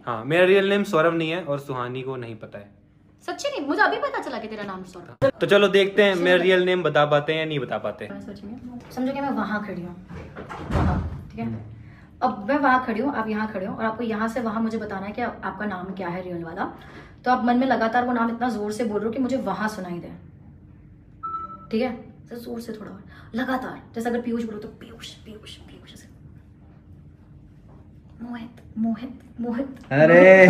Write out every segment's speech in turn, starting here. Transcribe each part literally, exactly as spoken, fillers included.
हाँ, मेरा real name Saurabh नहीं है और सुहानी को नहीं पता है। सच्ची नहीं, मुझे अभी पता चला कि तेरा नाम सौरभ। तो चलो देखते हैं मेरा रियल नेम बता पाते हैं या नहीं बता पाते। समझो कि मैं वहाँ खड़ी हूँ, वहाँ, ठीक है। अब मैं वहाँ खड़ी हूँ, आप यहाँ खड़े हो और आपको यहाँ से वहाँ मुझे बताना है कि आपका नाम क्या है रियल वाला। तो आप मन में लगातार वो नाम इतना जोर से बोल रहे हो कि मुझे वहाँ सुनाई दे, ठीक है। तो जोर से थोड़ा और लगातार, जैसे अगर पीयूष बोलो तो पीयूष पीयूष पीयूष ऐसे। मोहित मोहित मोहित। अरे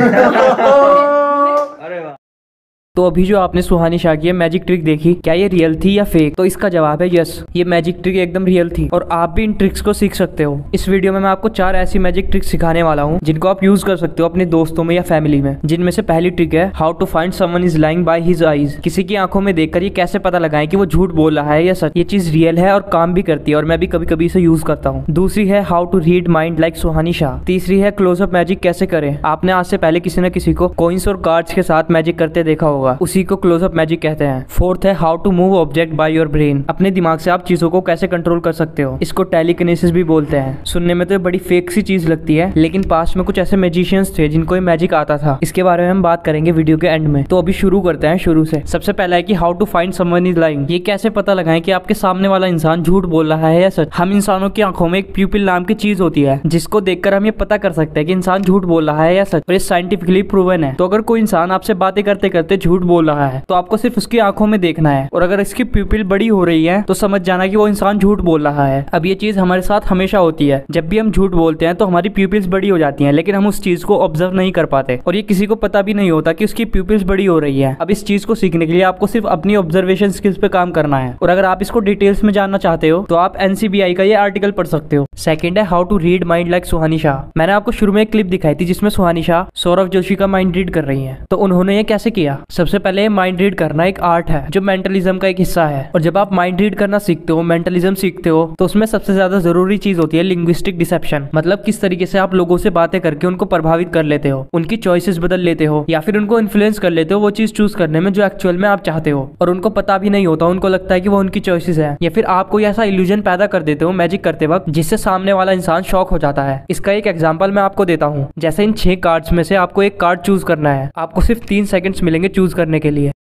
अरे वाह। तो अभी जो आपने सुहानी शाह की मैजिक ट्रिक देखी, क्या ये रियल थी या फेक? तो इसका जवाब है यस, ये मैजिक ट्रिक एकदम रियल थी और आप भी इन ट्रिक्स को सीख सकते हो। इस वीडियो में मैं आपको चार ऐसी मैजिक ट्रिक्स सिखाने वाला हूँ जिनको आप यूज कर सकते हो अपने दोस्तों में या फैमिली में। जिनमें से पहली ट्रिक है how to find someone is lying by his eyes. किसी की आंखों में देखकर ये कैसे पता लगाएं कि वो झूठ बोल रहा है या सच। ये चीज रियल है और काम भी करती है और मैं भी कभी कभी इसे यूज करता हूँ। दूसरी है how to read mind like Suhani Shah. तीसरी है क्लोजअप मैजिक कैसे करें। आपने आज से पहले किसी न किसी को कॉइंस और कार्ड्स के साथ मैजिक करते देखा होगा, उसी को क्लोजअप मैजिक कहते हैं। फोर्थ है how to move object by your brain. अपने दिमाग से आप चीजों को कैसे कंट्रोल कर सकते हो, इसको टेलीकिनेसिस भी बोलते हैं। सुनने में तो बड़ी फेक सी चीज लगती है, लेकिन पास्ट में कुछ ऐसे मैजिशियंस थे जिनको ये मैजिक आता था। इसके बारे में हम बात करेंगे वीडियो के एंड में। तो अभी शुरू करते हैं शुरू से। सबसे पहला है कि how to find someone is lying. ये कैसे पता लगाएं कि आपके सामने वाला इंसान झूठ बोल रहा है या सच। हम इंसानों की आंखों में एक प्यूपिल नाम की चीज होती है जिसको देखकर हम ये पता कर सकते हैं कि इंसान झूठ बोल रहा है या सच, और ये साइंटिफिकली प्रूवन है। तो अगर कोई इंसान आपसे बातें करते करते झूठ बोल रहा है तो आपको सिर्फ उसकी आंखों में देखना है, और अगर इसकी प्यूपिल बड़ी हो रही है तो समझ जाना कि वो इंसान झूठ बोल रहा है। अब ये चीज हमारे साथ हमेशा होती है, जब भी हम झूठ बोलते हैं तो हमारी प्यूपिल्स बड़ी हो जाती हैं, लेकिन हम उस चीज को ऑब्जर्व नहीं कर पाते और ये किसी को पता भी नहीं होता कि उसकी प्यूपिल्स बड़ी हो रही है। अब इस चीज को सीखने के लिए आपको सिर्फ अपनी ऑब्जर्वेशन स्किल्स पे काम करना है, और अगर आप इसको डिटेल्स में जानना चाहते हो तो आप एनसीबीआई का ये आर्टिकल पढ़ सकते हो। सेकंड है how to read mind like Suhani Shah. मैंने आपको शुरू में एक क्लिप दिखाई थी जिसमें सुहानी शाह सौरभ जोशी का माइंड रीड कर रही है। तो उन्होंने ये कैसे किया? सबसे पहले माइंड रीड करना एक आर्ट है जो मेंटलिज्म का एक हिस्सा है, और जब आप माइंड रीड करना सीखते हो, मेंटलिज्म सीखते हो, तो उसमें सबसे ज्यादा जरूरी चीज होती है लिंग्विस्टिक डिसेप्शन। मतलब किस तरीके से आप लोगों से बातें करके उनको प्रभावित कर लेते हो, उनकी चॉइसेस बदल लेते हो या फिर उनको इन्फ्लुएंस कर लेते हो वो चीज चूज करने में जो एक्चुअल में आप चाहते हो, और उनको पता भी नहीं होता। उनको लगता है कि वो उनकी चॉइसेस है, या फिर आप कोई ऐसा इल्यूजन पैदा कर देते हो मैजिक करते वक्त जिससे सामने वाला इंसान शॉक हो जाता है। इसका एक एग्जाम्पल मैं आपको देता हूँ। जैसे इन छह कार्ड्स में से आपको एक कार्ड चूज करना है, आपको सिर्फ तीन सेकंड्स मिलेंगे चूज करने के लिए।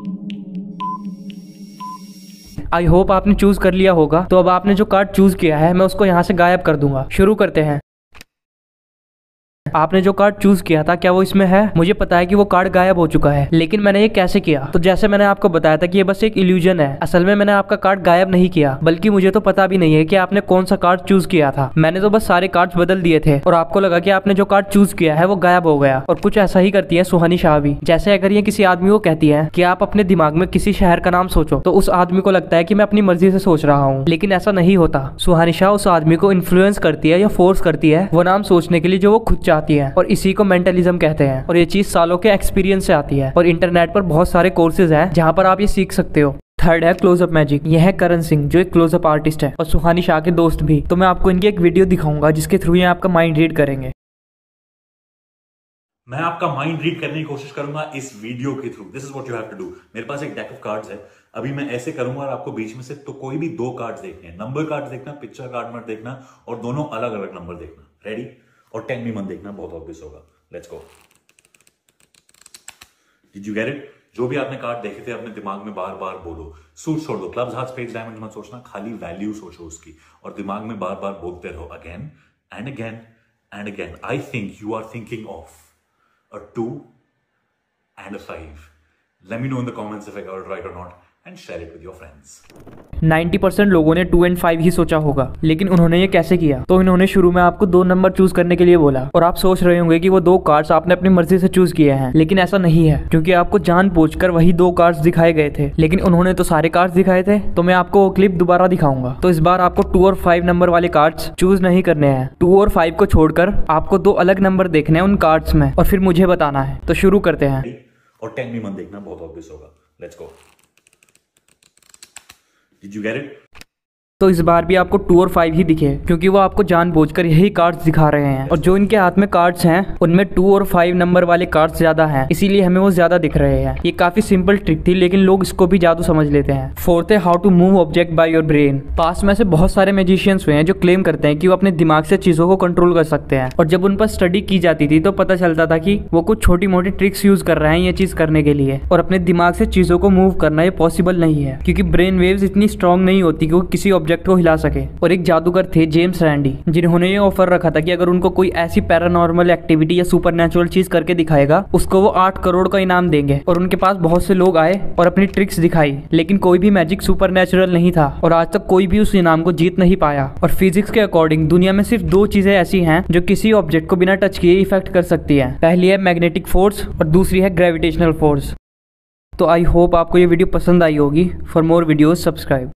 आई होप आपने चूज कर लिया होगा। तो अब आपने जो कार्ड चूज किया है मैं उसको यहाँ से गायब कर दूंगा। शुरू करते हैं। आपने जो कार्ड चूज किया था क्या वो इसमें है? मुझे पता है कि वो कार्ड गायब हो चुका है, लेकिन मैंने ये कैसे किया? तो जैसे मैंने आपको बताया था कि ये बस एक इल्यूजन है। असल में मैंने आपका कार्ड गायब नहीं किया, बल्कि मुझे तो पता भी नहीं है कि आपने कौन सा कार्ड चूज किया था। मैंने तो बस सारे कार्ड्स बदल दिए थे और आपको लगा कि आपने जो कार्ड चूज किया है वो गायब हो गया। और कुछ ऐसा ही करती है सुहानी शाह भी। जैसे अगर ये किसी आदमी को कहती है कि आप अपने दिमाग में किसी शहर का नाम सोचो, तो उस आदमी को लगता है कि मैं अपनी मर्जी से सोच रहा हूँ, लेकिन ऐसा नहीं होता। सुहानी शाह उस आदमी को इन्फ्लुएंस करती है या फोर्स करती है वो नाम सोचने के लिए जो वो खुद चाहती है, और इसी को मेंटलिज्म कहते हैं। और ये चीज सालों के एक्सपीरियंस से आती है, और इंटरनेट पर बहुत सारे कोर्सेज हैं जहां पर आप ये सीख सकते हो। थर्ड है क्लोजअप मैजिक। यह है करण सिंह जो एक क्लोजअप आर्टिस्ट है और सुहानी शाह के दोस्त भी। तो मैं आपको इनकी एक वीडियो दिखाऊंगा जिसके थ्रू ये आपका माइंड रीड करेंगे। मैं आपका माइंड रीड करने की कोशिश करूंगा इस वीडियो के through. This is what you have to do. मेरे पास एक डेक ऑफ कार्ड्स है, अभी मैं ऐसे करूंगा और आपको बीच में से तो कोई भी दो कार्ड्स देखने हैं। नंबर कार्ड्स देखना, पिक्चर कार्ड मत देखना, और दोनों अलग अलग नंबर देखना। रेडी? और टेन भी मत देखना, बहुत ऑब्वियस होगा। Let's go. Did you get it? जो भी आपने कार्ड देखे थे अपने दिमाग में बार बार बोलो। सूट छोड़ दो, क्लब्स, हार्ट्स, स्पेड्स, डायमंड्स मत सोचना, खाली वैल्यू सोचो उसकी, और दिमाग में बार बार बोलते रहो again and again and again. I think you are thinking of a two and a five. Let me know in the comments if I got it right or not, and share it with your friends. Ninety percent लोगों ने to and five ही सोचा होगा, लेकिन उन्होंने ये कैसे किया? तो इन्होंने शुरू में आपको दो नंबर चूज करने के लिए बोला, और आप सोच रहे होंगे कि वो दो कार्ड्स आपने अपनी मर्जी से चूज किए हैं, लेकिन ऐसा नहीं है, क्योंकि आपको जानबूझकर वही दो कार्ड्स दिखाए गए थे। लेकिन उन्होंने तो सारे कार्ड्स दिखाए थे। तो मैं आपको वो क्लिप दोबारा दिखाऊंगा। तो इस बार आपको टू और फाइव नंबर वाले कार्ड्स चूज नहीं करने हैं। टू और फाइव को छोड़कर आपको दो अलग नंबर देखने हैं उन कार्ड्स में, और फिर मुझे बताना है। तो शुरू करते हैं। और टेन भी मत देखना, बहुत ऑब्वियस होगा। Let's go. Did you get it? तो इस बार भी आपको टू और फाइव ही दिखे, क्योंकि वो आपको जानबूझकर यही कार्ड्स दिखा रहे हैं। और जो इनके हाथ में कार्ड्स हैं उनमें टू और फाइव नंबर वाले कार्ड्स ज्यादा हैं, इसीलिए हमें वो ज्यादा दिख रहे हैं। ये काफी सिंपल ट्रिक थी, लेकिन लोग इसको भी जादू समझ लेते हैं। फोर्थ है how to move object by your brain. पास में से बहुत सारे मैजिशियंस हुए हैं जो क्लेम करते हैं कि वो अपने दिमाग से चीजों को कंट्रोल कर सकते हैं, और जब उन पर स्टडी की जाती थी तो पता चलता था कि वो कुछ छोटी मोटी ट्रिक्स यूज कर रहे हैं ये चीज करने के लिए। और अपने दिमाग से चीजों को मूव करना ये पॉसिबल नहीं है, क्योंकि ब्रेन वेव्स इतनी स्ट्रांग नहीं होती कि वो किसी ऑब्जेक्ट को हिला सके। और एक जादूगर थे जेम्स रैंडी, जिन्होंने ये ऑफर रखा था कि अगर उनको कोई ऐसी पैरानॉर्मल एक्टिविटी या सुपरनैचुरल चीज करके दिखाएगा उसको वो आठ करोड़ का इनाम देंगे। और उनके पास बहुत से लोग आए और अपनी ट्रिक्स दिखाई, लेकिन कोई भी मैजिक सुपरनैचुरल नहीं था, और आज तक कोई भी उस इनाम को जीत नहीं पाया। और फिजिक्स के अकॉर्डिंग दुनिया में सिर्फ दो चीजें ऐसी हैं जो किसी ऑब्जेक्ट को बिना टच किए इफेक्ट कर सकती है। पहली है मैग्नेटिक फोर्स और दूसरी है ग्रेविटेशनल फोर्स। तो आई होप आपको ये वीडियो पसंद आई होगी। For more videos subscribe.